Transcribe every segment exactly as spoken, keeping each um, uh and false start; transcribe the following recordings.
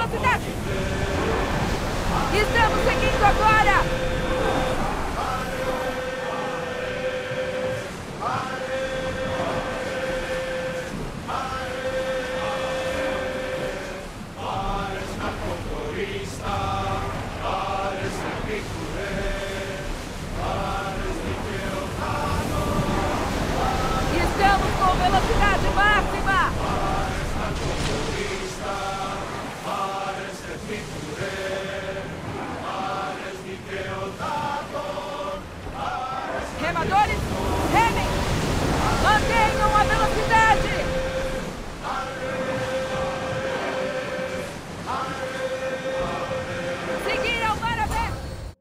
velocidade! Estamos seguindo agora! Estamos com velocidade máxima! Remadores, remem! Mantenham a velocidade! Seguir ao mar aberto!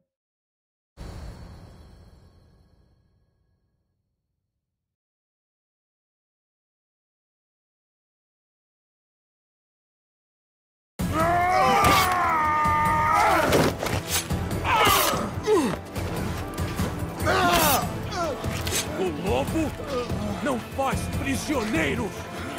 O lobo não faz prisioneiros!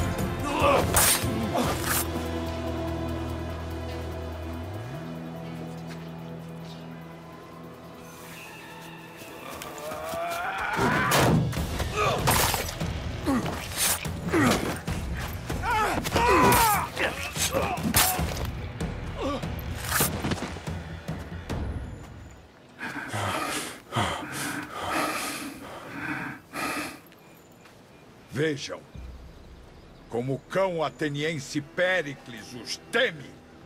Vejam como o cão ateniense Péricles os teme.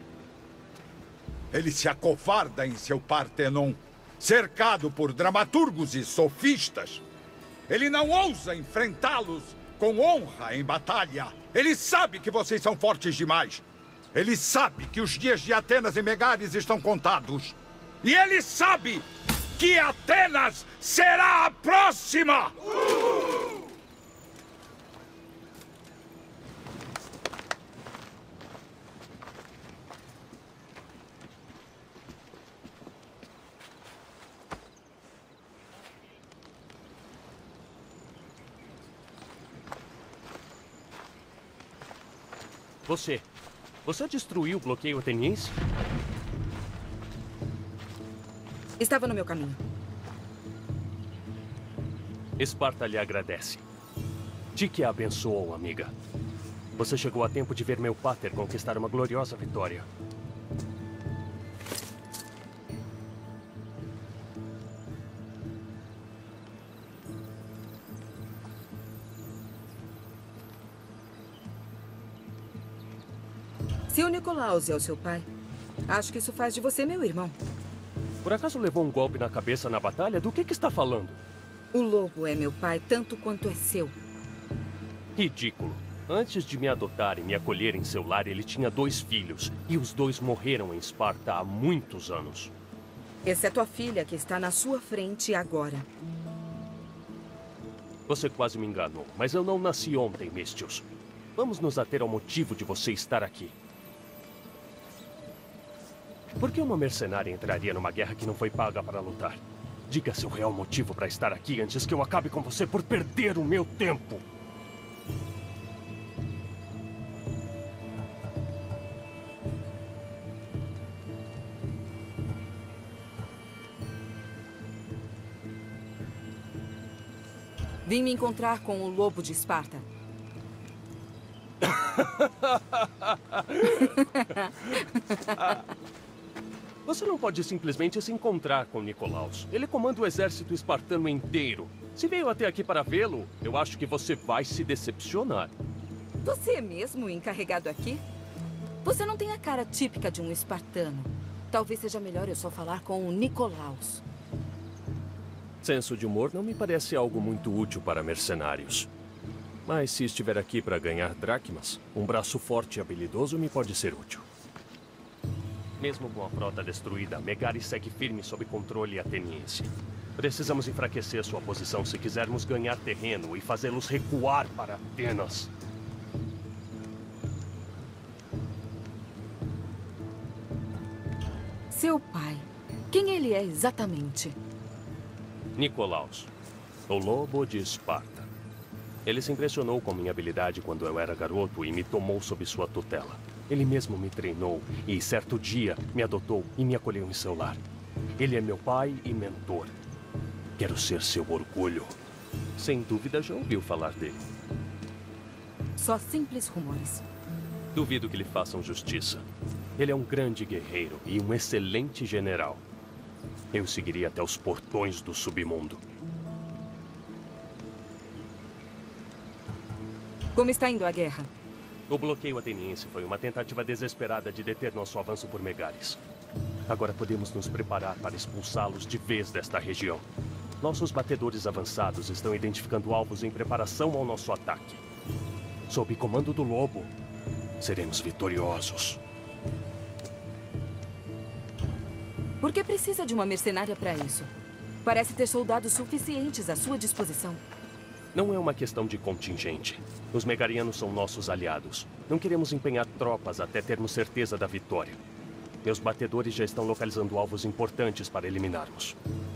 Ele se acovarda em seu Partenon, cercado por dramaturgos e sofistas. Ele não ousa enfrentá-los com honra em batalha. Ele sabe que vocês são fortes demais. Ele sabe que os dias de Atenas e Megares estão contados. E ele sabe que Atenas será a próxima! Você. Você destruiu o bloqueio ateniense? Estava no meu caminho. Esparta lhe agradece. Te a abençoou, amiga. Você chegou a tempo de ver meu pater conquistar uma gloriosa vitória. Se o Nicolaus é o seu pai, acho que isso faz de você meu irmão. Por acaso levou um golpe na cabeça na batalha? Do que que está falando? O lobo é meu pai tanto quanto é seu. Ridículo. Antes de me adotar e me acolher em seu lar, ele tinha dois filhos. E os dois morreram em Esparta há muitos anos. Exceto a filha que está na sua frente agora. Você quase me enganou, mas eu não nasci ontem, Mestius. Vamos nos ater ao motivo de você estar aqui. Por que uma mercenária entraria numa guerra que não foi paga para lutar? Diga seu real motivo para estar aqui antes que eu acabe com você por perder o meu tempo. Vim me encontrar com o lobo de Esparta. Você não pode simplesmente se encontrar com Nicolaus. Ele comanda o exército espartano inteiro. Se veio até aqui para vê-lo, eu acho que você vai se decepcionar. Você é mesmo o encarregado aqui? Você não tem a cara típica de um espartano. Talvez seja melhor eu só falar com o Nicolaus. Senso de humor não me parece algo muito útil para mercenários. Mas se estiver aqui para ganhar dracmas, um braço forte e habilidoso me pode ser útil. Mesmo com a frota destruída, Megares segue firme sob controle ateniense. Precisamos enfraquecer sua posição se quisermos ganhar terreno e fazê-los recuar para Atenas. Seu pai. Quem ele é exatamente? Nicolaus, o lobo de Esparta. Ele se impressionou com minha habilidade quando eu era garoto e me tomou sob sua tutela. Ele mesmo me treinou e, certo dia, me adotou e me acolheu em seu lar. Ele é meu pai e mentor. Quero ser seu orgulho. Sem dúvida já ouviu falar dele. Só simples rumores. Duvido que lhe façam justiça. Ele é um grande guerreiro e um excelente general. Eu seguiria até os portões do submundo. Como está indo a guerra? O bloqueio ateniense foi uma tentativa desesperada de deter nosso avanço por Megaris. Agora podemos nos preparar para expulsá-los de vez desta região. Nossos batedores avançados estão identificando alvos em preparação ao nosso ataque. Sob comando do Lobo, seremos vitoriosos. Por que precisa de uma mercenária para isso? Parece ter soldados suficientes à sua disposição. Não é uma questão de contingente. Os megarianos são nossos aliados. Não queremos empenhar tropas até termos certeza da vitória. Meus batedores já estão localizando alvos importantes para eliminarmos.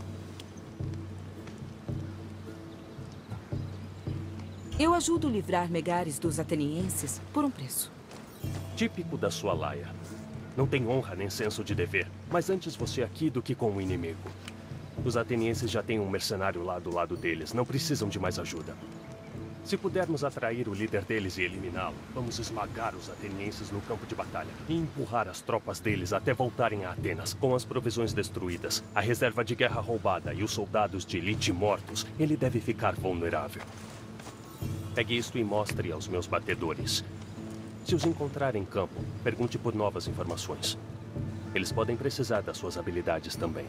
Eu ajudo a livrar Megaris dos atenienses por um preço. Típico da sua laia. Não tem honra nem senso de dever, mas antes você aqui do que com o inimigo. Os atenienses já têm um mercenário lá do lado deles, não precisam de mais ajuda. Se pudermos atrair o líder deles e eliminá-lo, vamos esmagar os atenienses no campo de batalha e empurrar as tropas deles até voltarem a Atenas. Com as provisões destruídas, a reserva de guerra roubada e os soldados de elite mortos, ele deve ficar vulnerável. Pegue isto e mostre aos meus batedores. Se os encontrar em campo, pergunte por novas informações. Eles podem precisar das suas habilidades também.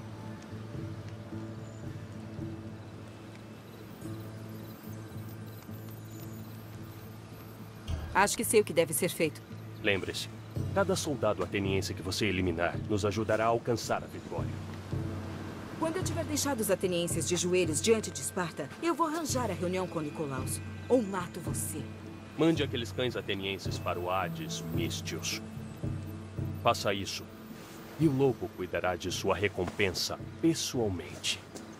Acho que sei o que deve ser feito. Lembre-se, cada soldado ateniense que você eliminar nos ajudará a alcançar a vitória. Quando eu tiver deixado os atenienses de joelhos diante de Esparta, eu vou arranjar a reunião com Nicolaus. Ou mato você. Mande aqueles cães atenienses para o Hades Místios. Faça isso, e o Lobo cuidará de sua recompensa pessoalmente.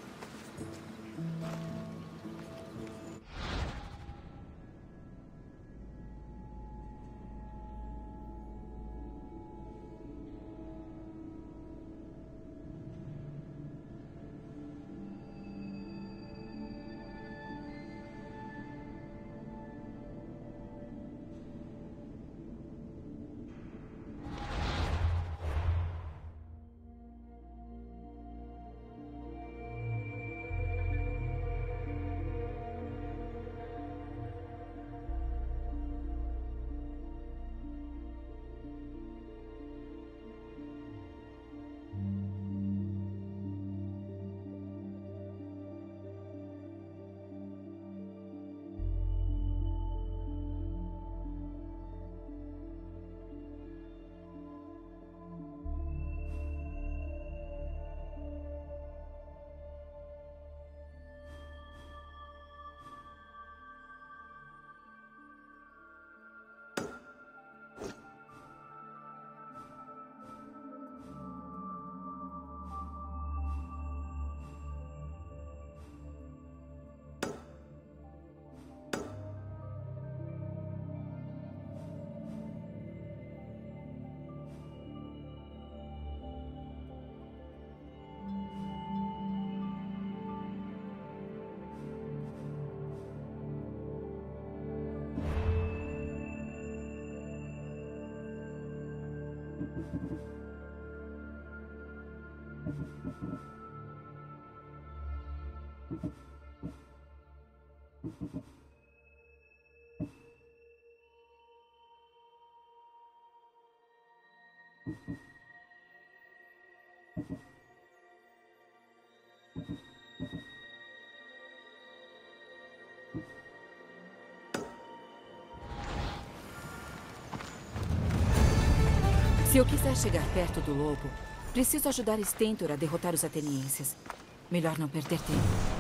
Se eu quiser chegar perto do Lobo, preciso ajudar Stentor a derrotar os atenienses. Melhor não perder tempo.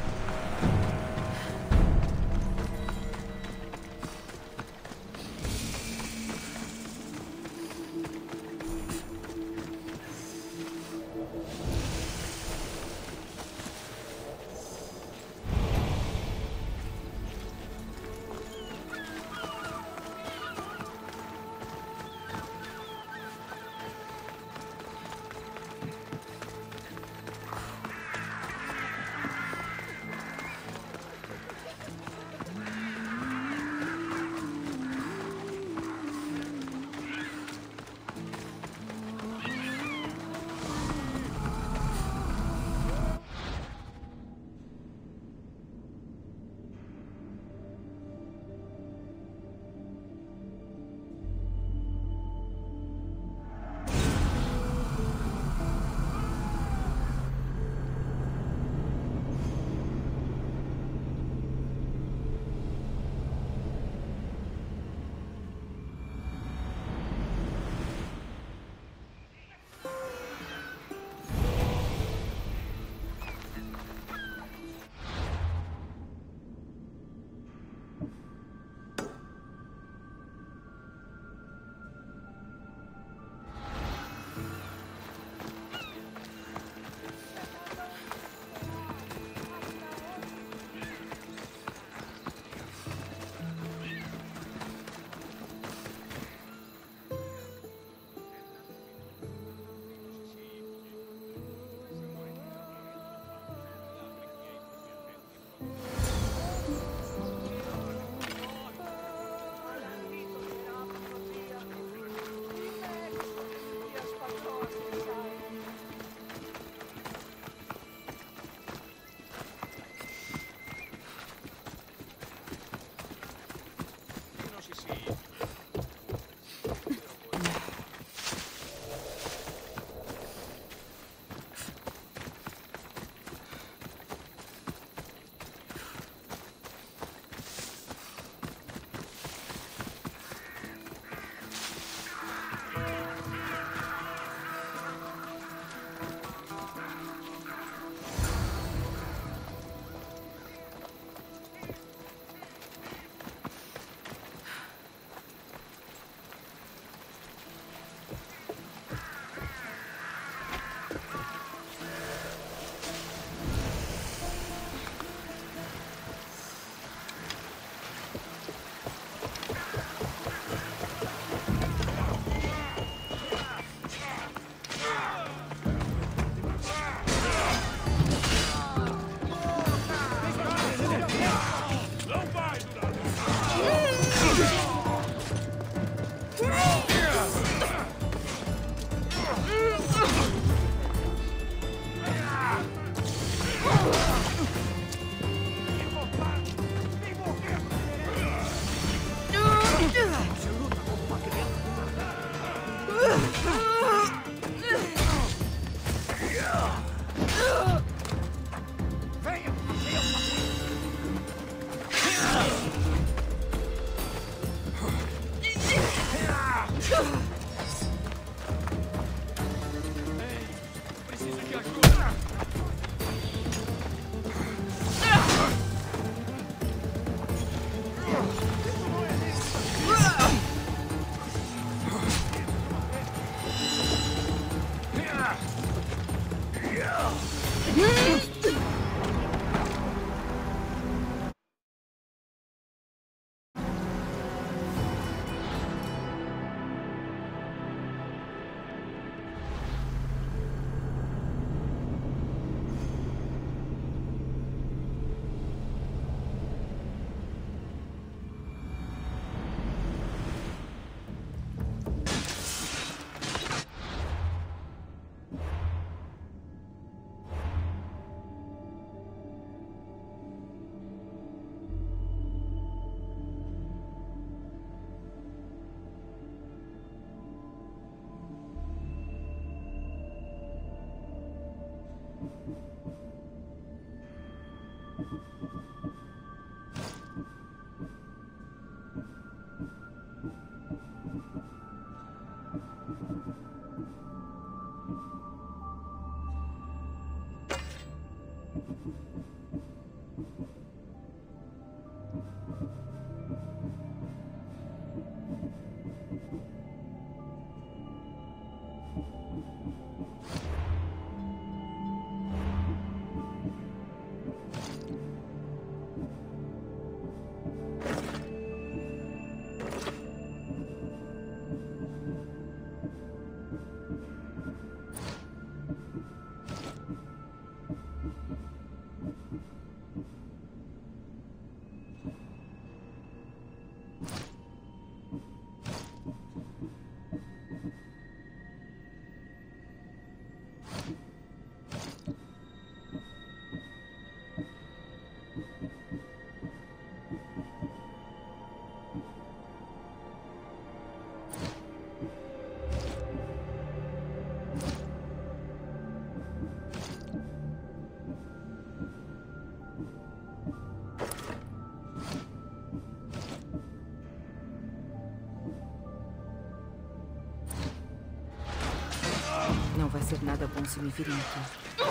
Não vai ser nada bom se me virem aqui.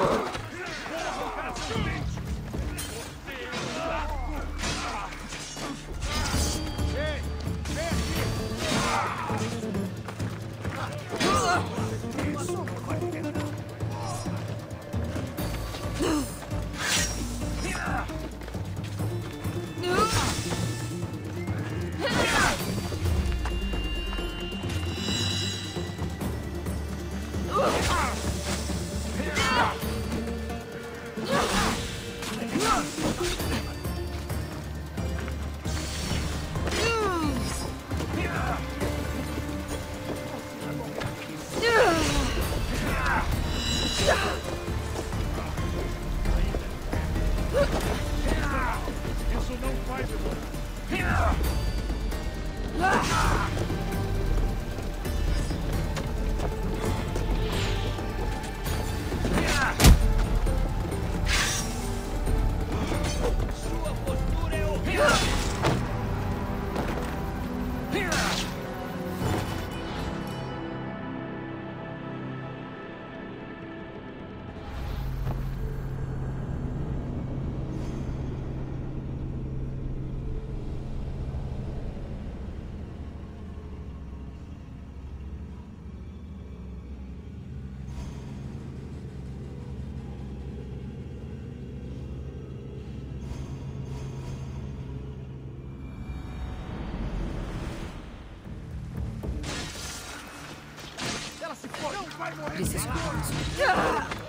Preciso cuidar disso.